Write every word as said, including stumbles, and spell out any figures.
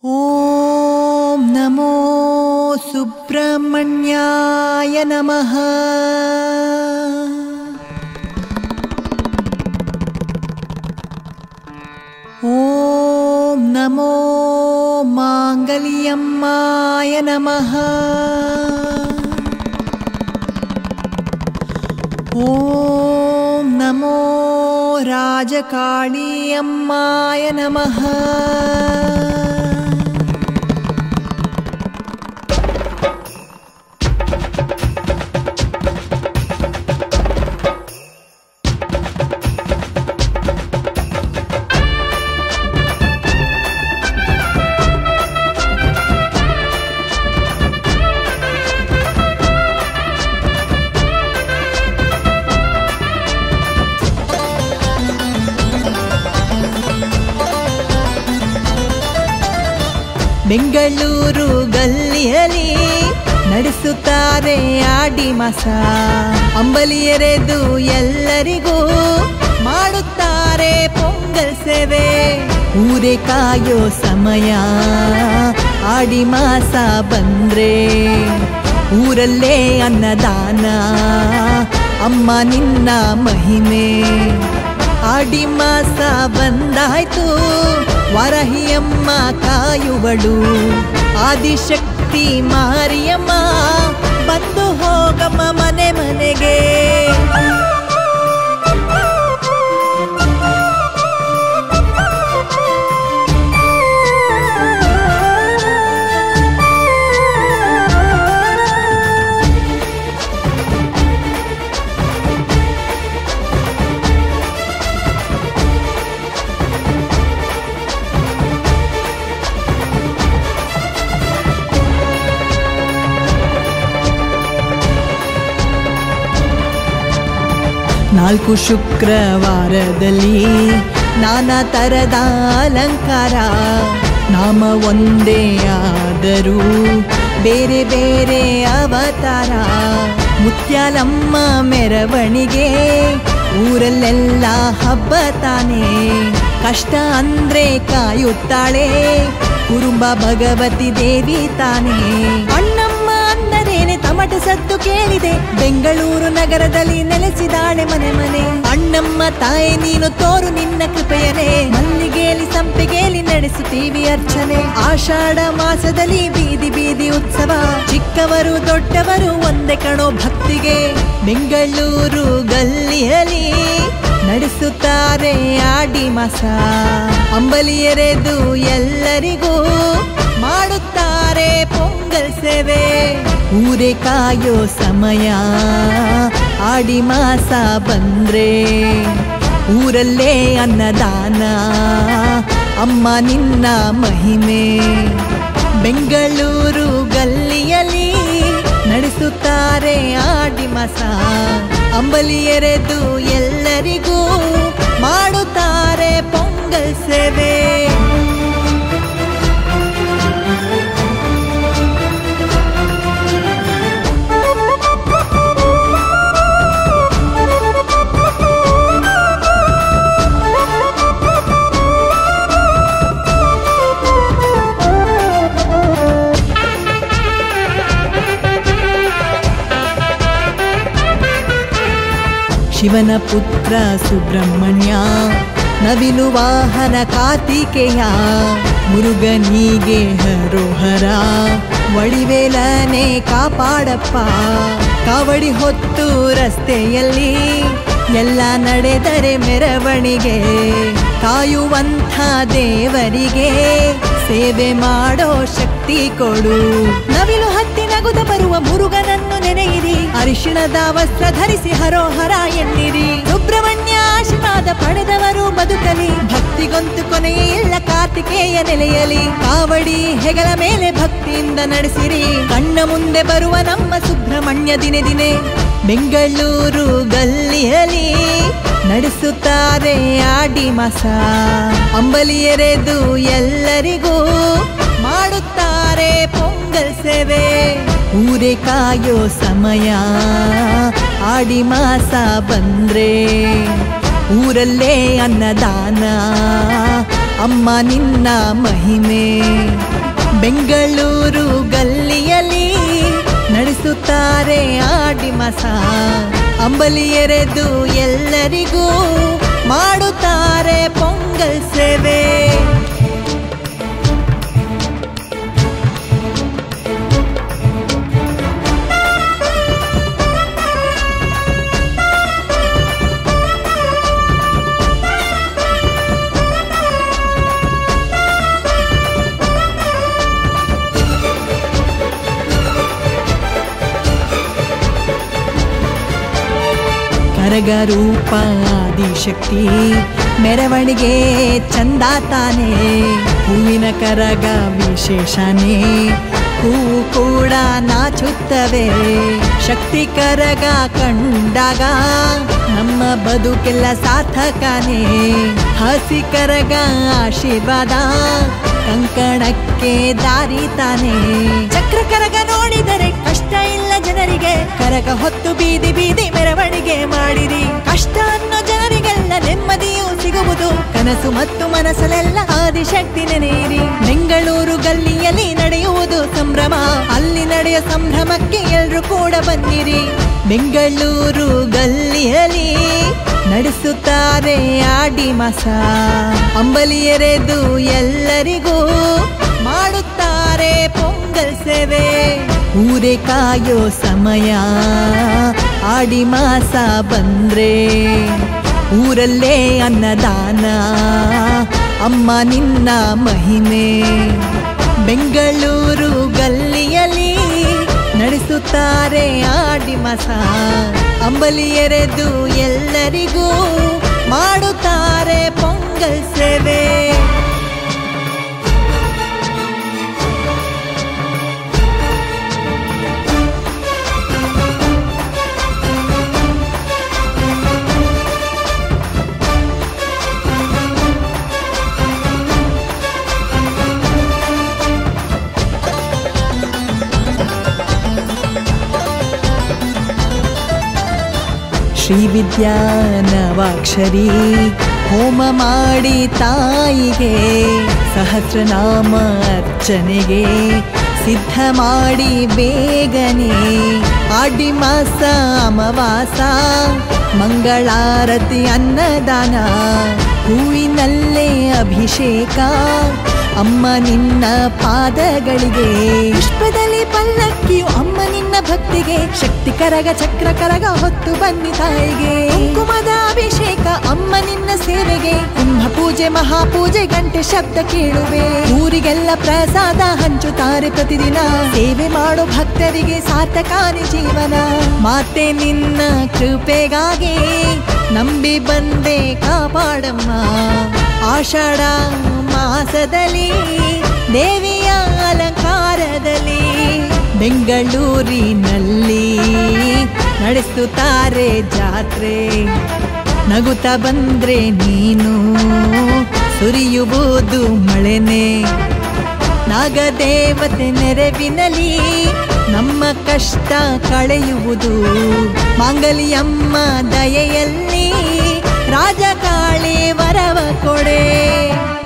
ಓಂ ನಮೋ ಸುಬ್ರಹ್ಮಣ್ಯಾಯ ನಮಃ. ಓಂ ನಮೋ ಮಾಂಗಲ್ಯಮ್ಮಾಯ ನಮಃ. ಓಂ ನಮೋ ರಾಜಕಾಳಿಯಮ್ಮಾಯ ನಮಃ. ಬೆಂಗಳೂರು ಗಲ್ಲಿಯಲ್ಲಿ ನಡೆಸುತ್ತಾರೆ ಆಡಿ ಮಾಸ. ಅಂಬಲಿ ಎರೆದು ಎಲ್ಲರಿಗೂ ಮಾಡುತ್ತಾರೆ ಪೊಂಗಲ್ ಸೇವೆ. ಊರೇ ಕಾಯೋ ಸಮಯ ಆಡಿ ಮಾಸ ಬಂದ್ರೆ, ಊರಲ್ಲೇ ಅನ್ನದಾನ ಅಮ್ಮ ನಿನ್ನ ಮಹಿಮೆ. ಆಡಿ ಮಾಸ ಬಂದಾಯ್ತು, ವರಹಿಯಮ್ಮ ಕಾಯುವಳು, ಆದಿಶಕ್ತಿ ಮಾರಿಯಮ್ಮ ಬಂದು ಹೋಗಮ್ಮ ಮನೆ ಮನೆಗೆ. ನಾಲ್ಕು ಶುಕ್ರವಾರದಲ್ಲಿ ನಾನಾ ತರದ ಅಲಂಕಾರ, ನಾಮ ಒಂದೇ ಆದರೂ ಬೇರೆ ಬೇರೆ ಅವತಾರ. ಮುತ್ಯಾಲಮ್ಮ ಮೆರವಣಿಗೆ ಊರಲ್ಲೆಲ್ಲ ಹಬ್ಬ ತಾನೆ. ಕಷ್ಟ ಅಂದ್ರೆ ಕಾಯುತ್ತಾಳೆ ಕುರುಂಬ ಭಗವತಿ ದೇವಿ ತಾನೆ. ಅಣ್ಣಮ್ಮ ಅಂದರೇನೆ ತಮಟೆ ಸದ್ದು ಕೇಳಿದೆ, ಬೆಂಗಳೂರು ನಗರದಲ್ಲಿ ನೆಲೆಸಿದಾಳೆ ಮನೆ ಮನೆ. ಅಣ್ಣಮ್ಮ ತಾಯಿ ನೀನು ತೋರು ನಿನ್ನ ಕೃಪೆಯನೇ, ಮಲ್ಲಿಗೆಯಲ್ಲಿ ಸಂಪಿಗೆಯಲ್ಲಿ ನಡೆಸುತ್ತೀವಿ ಅರ್ಚನೆ. ಆಷಾಢ ಮಾಸದಲ್ಲಿ ಬೀದಿ ಬೀದಿ ಉತ್ಸವ, ಚಿಕ್ಕವರು ದೊಡ್ಡವರು ಒಂದೇ ಕಣೋ ಭಕ್ತಿಗೆ. ಬೆಂಗಳೂರು ಗಲ್ಲಿಯಲ್ಲಿ ನಡೆಸುತ್ತಾರೆ ಆಡಿ ಮಾಸ. ಅಂಬಲಿ ಎರೆದು ಎಲ್ಲರಿಗೂ ಮಾಡುತ್ತಾರೆ ಪೊಂಗಲ್ ಸೇವೆ. ಊರೇ ಕಾಯೋ ಸಮಯ ಆಡಿ ಮಾಸ ಬಂದ್ರೆ, ಊರಲ್ಲೇ ಅನ್ನದಾನ ಅಮ್ಮ ನಿನ್ನ ಮಹಿಮೆ. ಬೆಂಗಳೂರು ಗಲ್ಲಿಯಲ್ಲಿ ನಡೆಸುತ್ತಾರೆ ಆಡಿ ಮಾಸ. ಅಂಬಲಿ ಎರೆದು ಎಲ್ಲರಿಗೂ ಮಾಡುತ್ತಾರೆ ಪೊಂಗಲ್ ಸೇವೆ. ಶಿವನ ಪುತ್ರ ಸುಬ್ರಹ್ಮಣ್ಯ, ನವಿಲು ವಾಹನ ಕಾರ್ತಿಕೇಯ, ಮುರುಗನಿಗೆ ಹರೋಹರ, ವಡಿವೇಲನೆ ಕಾಪಾಡಪ್ಪ. ಕಾವಡಿ ಹೊತ್ತು ರಸ್ತೆಯಲ್ಲಿ ಎಲ್ಲ ನಡೆದರೆ ಮೆರವಣಿಗೆ, ಕಾಯುವಂಥ ದೇವರಿಗೆ ಸೇವೆ ಮಾಡೋ ಶಕ್ತಿ ಕೊಡು. ನವಿಲು ಹತ್ತಿ ನಗುದ ಬರುವ ಮುರುಗನನ್ನು ನೆನೆಯಿರಿ, ಅರಿಶಿಣದ ವಸ್ತ್ರ ಧರಿಸಿ ಹರೋಹರ ಎನ್ನಿರಿ. ಸುಬ್ರಹ್ಮಣ್ಯ ಆಶೀರ್ವಾದ ಪಡೆದವರು ಬದುಕಲಿ, ಭಕ್ತಿಗೊಂತು ಕೊನೆಯೇ ಇಲ್ಲ ಕಾರ್ತಿಕೇಯ ನೆಲೆಯಲಿ. ಕಾವಡಿ ಹೆಗಲ ಮೇಲೆ ಭಕ್ತಿಯಿಂದ ನಡೆಸಿರಿ, ಕಣ್ಣ ಮುಂದೆ ಬರುವ ನಮ್ಮ ಸುಬ್ರಹ್ಮಣ್ಯ ದಿನೇ ದಿನೇ. ಬೆಂಗಳೂರು ಗಲ್ಲಿಯಲ್ಲಿ ನಡೆಸುತ್ತಾರೆ ಆಡಿ ಮಾಸ. ಅಂಬಲಿ ಎರೆದು ಎಲ್ಲರಿಗೂ ಮಾಡುತ್ತಾರೆ ಪೊಂಗಲ್ ಸೇವೆ. ಊರೇ ಕಾಯೋ ಸಮಯ ಆಡಿ ಮಾಸ ಬಂದ್ರೆ, ಊರಲ್ಲೇ ಅನ್ನದಾನ ಅಮ್ಮ ನಿನ್ನ ಮಹಿಮೆ. ಬೆಂಗಳೂರು ಗಲ್ಲಿಯಲ್ಲಿ ನಡೆಸುತ್ತಾರೆ ಆಡಿ ಮಸ. ಅಂಬಲಿ ಎರೆದು ಎಲ್ಲರಿಗೂ ಮಾಡುತ್ತಾರೆ ಪೊಂಗಲ್ ಸೇವೆ. ಕರಗ ರೂಪ ಆದಿಶಕ್ತಿ ಮೆರವಣಿಗೆ ಚಂದ ತಾನೇ. ಹೂವಿನ ಕರಗ ವಿಶೇಷನೇ, ಹೂವು ಕೂಡ ನಾಚುತ್ತವೆ. ಶಕ್ತಿ ಕರಗ ಕಂಡಾಗ ನಮ್ಮ ಬದುಕೆಲ್ಲ ಸಾರ್ಥಕನೇ. ಹಸಿ ಕರಗ ಆಶೀರ್ವಾದ, ಕಂಕಣಕ್ಕೆ ದಾರಿ ತಾನೇ. ಚಕ್ರ ಕರಗ ನೋಡಿದರೆ ಕಷ್ಟ ಇಲ್ಲ ಜನರಿಗೆ, ಕರಗ ಹೊತ್ತು ಬೀದಿ ಬೀದಿ ಮೆರವಣಿಗೆ ಮಾಡಿರಿ. ಕಷ್ಟ ಅನ್ನೋ ಜನರಿಗೆಲ್ಲ ನೆಮ್ಮದಿಯೂ ಸಿಗುವುದು, ಕನಸು ಮತ್ತು ಮನಸ್ಸಲೆಲ್ಲ ಆದಿಶಕ್ತಿ ನೆನೆಯಿರಿ. ಬೆಂಗಳೂರು ಗಲ್ಲಿಯಲ್ಲಿ ನಡೆಯುವುದು ಸಂಭ್ರಮ, ಅಲ್ಲಿ ನಡೆಯೋ ಸಂಭ್ರಮಕ್ಕೆ ಎಲ್ರೂ ಕೂಡ ಬನ್ನಿರಿ. ಬೆಂಗಳೂರು ಗಲ್ಲಿಯಲ್ಲಿ ನಡೆಸುತ್ತಾರೆ ಆಡಿ ಮಸ. ಅಂಬಲಿ ಎರೆದು ಎಲ್ಲರಿಗೂ ಮಾಡುತ್ತಾರೆ ಪೊಂಗಲ್ ಸೇವೆ. ಊರೇ ಕಾಯೋ ಸಮಯ ಆಡಿ ಮಾಸ ಬಂದ್ರೆ, ಊರಲ್ಲೇ ಅನ್ನದಾನ ಅಮ್ಮ ನಿನ್ನ ಮಹಿಮೆ. ಬೆಂಗಳೂರು ಗಲ್ಲಿಯಲ್ಲಿ ನಡೆಸುತ್ತಾರೆ ಆಡಿ ಮಸ. ಅಂಬಲಿ ಎರೆದು ಎಲ್ಲರಿಗೂ ಮಾಡುತ್ತಾರೆ ಪೊಂಗಲ್ ಸೇವೆ. ಶ್ರೀ ವಿದ್ಯಾನವಾಕ್ಷರಿ ಹೋಮ ಮಾಡಿ ತಾಯಿಗೆ, ಸಹಸ್ರನಾಮ ಅರ್ಚನೆಗೆ ಸಿದ್ಧ ಮಾಡಿ ಬೇಗನೆ. ಆಡಿ ಮಾಸ ಅಮಾವಾಸ ಮಂಗಳಾರತಿ ಅನ್ನದಾನ, ಹೂವಿನಲ್ಲೇ ಅಭಿಷೇಕ ಅಮ್ಮ ನಿನ್ನ ಪಾದಗಳಿಗೆ. ಪುಷ್ಪದಲ್ಲಿ ಪಲ್ಲಕ್ಕಿಯು ಅಮ್ಮ ನಿನ್ನ ಭಕ್ತಿಗೆ, ಶಕ್ತಿ ಕರಗ ಚಕ್ರ ಕರಗ ಹೊತ್ತು ಬನ್ನಿ ತಾಯಿಗೆ. ಕುಂಕುಮದ ಅಭಿಷೇಕ ಅಮ್ಮ ನಿನ್ನ ಸೇವೆಗೆ, ಕುಂಭ ಪೂಜೆ ಮಹಾಪೂಜೆ ಗಂಟೆ ಶಬ್ದ ಕೇಳುವೆ. ಊರಿಗೆಲ್ಲ ಪ್ರಸಾದ ಹಂಚುತ್ತಾರೆ ಪ್ರತಿದಿನ, ಸೇವೆ ಮಾಡೋ ಭಕ್ತರಿಗೆ ಸಾರ್ಥಕಾನಿ ಜೀವನ. ಮಾತೆ ನಿನ್ನ ಕೃಪೆಗಾಗಿ ನಂಬಿ ಬಂದೆ ಕಾಪಾಡಮ್ಮ. ಆಷಾಢ ಮಾಸದಲ್ಲಿ ದೇವಿಯ ಅಲಂಕಾರದಲ್ಲಿ ಬೆಂಗಳೂರಿನಲ್ಲಿ ನಡೆಸುತ್ತಾರೆ ಜಾತ್ರೆ. ನಗುತ್ತಾ ಬಂದ್ರೆ ನೀನು ಸುರಿಯುವುದು ಮಳೆನೆ. ನಾಗದೇವತೆ ನೆರವಿನಲ್ಲಿ ನಮ್ಮ ಕಷ್ಟ ಕಳೆಯುವುದು. ಮಾಂಗಲ್ಯಮ್ಮ ದಯೆಯಲ್ಲಿ ರಾಜಕಾಳಿ ವರವ ಕೊಡೆ.